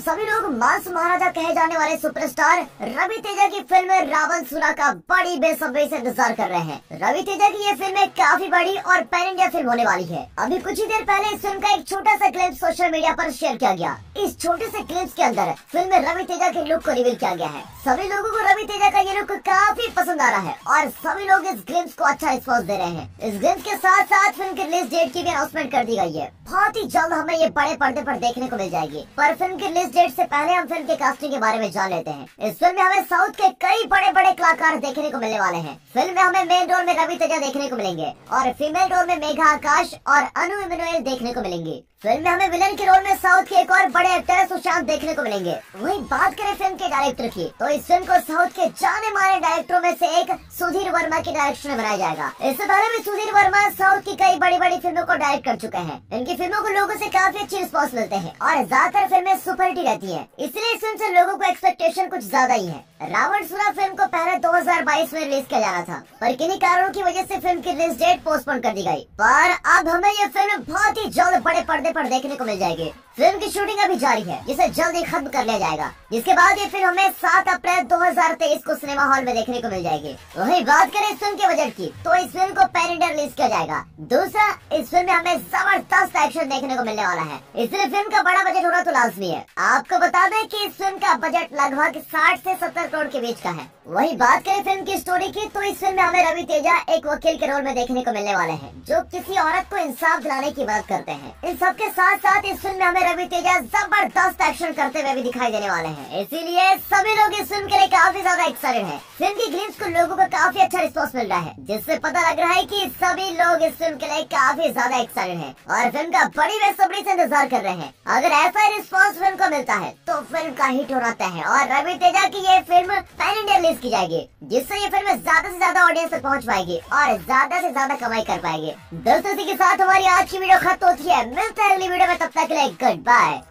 सभी लोग मांस महाराजा कहे जाने वाले सुपरस्टार रवि तेजा की फिल्म रावण सुरा का बड़ी बेसब्री से इंतजार कर रहे हैं। रवि तेजा की ये फिल्म काफी बड़ी और पैन इंडिया फिल्म होने वाली है। अभी कुछ ही देर पहले इस फिल्म का एक छोटा सा क्लिप सोशल मीडिया पर शेयर किया गया। इस छोटे से क्लिप्स के अंदर फिल्म में रवि तेजा के लुक को रिवील किया गया है। सभी लोगों को रवि तेजा का ये लुक काफी पसंद आ रहा है और सभी लोग इस ग्लिम्स को अच्छा रिस्पॉन्स दे रहे हैं। इस ग्लिम्स के साथ साथ फिल्म की रिलीज डेट की भी अनाउंसमेंट कर दी गई है। बहुत ही जल्द हमें ये बड़े पर्दे पर देखने को मिल जाएगी। पर फिल्म की रिलीज डेट से पहले हम फिल्म के कास्टिंग के बारे में जान लेते हैं। इस फिल्म में हमें साउथ के कई बड़े बड़े कलाकार देखने को मिलने वाले हैं। फिल्म में हमें मेन रोल में रवि तेजा देखने को मिलेंगे और फीमेल रोल में मेघा आकाश और अनु इमैनुएल देखने को मिलेंगे। फिल्म में हमें विलन के रोल में साउथ के एक और बड़े एक्टर सुशांत देखने को मिलेंगे। वहीं बात करें फिल्म के डायरेक्टर की, तो इस फिल्म को साउथ के जाने माने डायरेक्टरों में से एक सुधीर वर्मा के डायरेक्शन में बनाया जाएगा। इससे पहले भी सुधीर वर्मा साउथ की कई बड़ी बड़ी फिल्मों को डायरेक्ट कर चुके हैं। इनकी फिल्मों को लोगों से काफी अच्छी रिस्पॉन्स मिलते हैं और ज्यादातर फिल्में सुपरहिट रहती है। इसलिए इस फिल्म से लोगों को एक्सपेक्टेशन कुछ ज्यादा ही है। रावण सुरा फिल्म को पहले 2022 में रिलीज किया जाना था, पर किन्हीं कारणों की वजह से फिल्म की रिलीज डेट पोस्टपोन कर दी गई। पर अब हमें ये फिल्म बहुत ही जल्द बड़े पर्दे पर देखने को मिल जाएगी। फिल्म की शूटिंग अभी जारी है, जिसे जल्द ही खत्म कर लिया जाएगा, जिसके बाद ये फिल्म हमें 7 अप्रैल 2023 को सिनेमा हॉल में देखने को मिल जाएगी। वहीं बात करें इस फिल्म के बजट की, तो इस फिल्म को पैन इंडिया रिलीज किया जाएगा। दूसरा, इस फिल्म में हमें जबरदस्त एक्शन देखने को मिलने वाला है, इसलिए फिल्म का बड़ा बजट होना तो लाजमी है। आपको बता दें कि इस फिल्म का बजट लगभग 60 से 70 करोड़ के बीच का है। वही बात करें फिल्म की स्टोरी की, तो इस फिल्म में हमें रवि तेजा एक वकील के रोल में देखने को मिलने वाले हैं, जो किसी औरत को इंसाफ दिलाने की बात करते हैं। इन सब के साथ साथ इस फिल्म में हमें रवि तेजा जबरदस्त एक्शन करते हुए भी दिखाई देने वाले हैं। इसीलिए सभी लोग इस फिल्म के लिए काफी ज्यादा एक्साइटेड हैं। फिल्म की ग्लिम्स को लोगों को काफी अच्छा रिस्पॉन्स मिल रहा है, जिससे पता लग रहा है कि सभी लोग इस फिल्म के लिए काफी ज्यादा एक्साइटेड हैं और फिल्म का बड़ी बेसब्री से इंतजार कर रहे हैं। अगर ऐसा रिस्पॉन्स फिल्म को मिलता है तो फिल्म का हिट होना तय है और रवि तेजा की ये फिल्म पैन इंडिया रिलीज की जाएगी, जिससे ये फिल्म ज्यादा से ज्यादा ऑडियंस तक पहुंच पाएगी और ज्यादा से ज्यादा कमाई कर पाएगी। दोस्तों, इसी के साथ हमारी आज की वीडियो खत्म होती है। मिलते हैं अगली वीडियो में, तब तक के लिए गुड बाय।